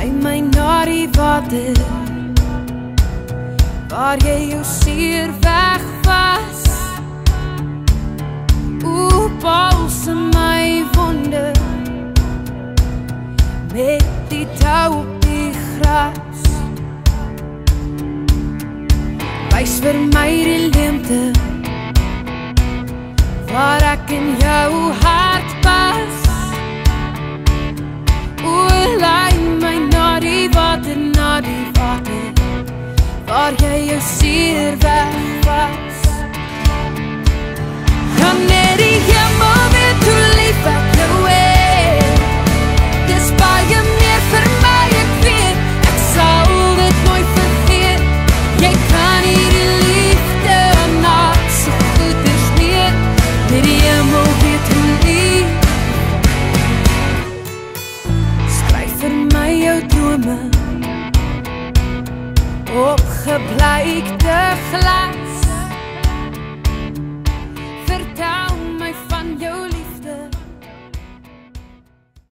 Lei my na die water waar jy jou seer weg was. O, balsem my wonde met die touw op die gras. Wys vir my die leemte waar ek in jou hart pas. O, lei my na die water, waar jy jou seer weg was. Kan net die hemel weet hoe lief ek jou het. Dis baie meer vir my, ek weet, ek sal dit nooit vergeet. Jy kan nie die liefde na so goed versmeer. Net die hemel weet hoe lief. Skryf vir my jou drome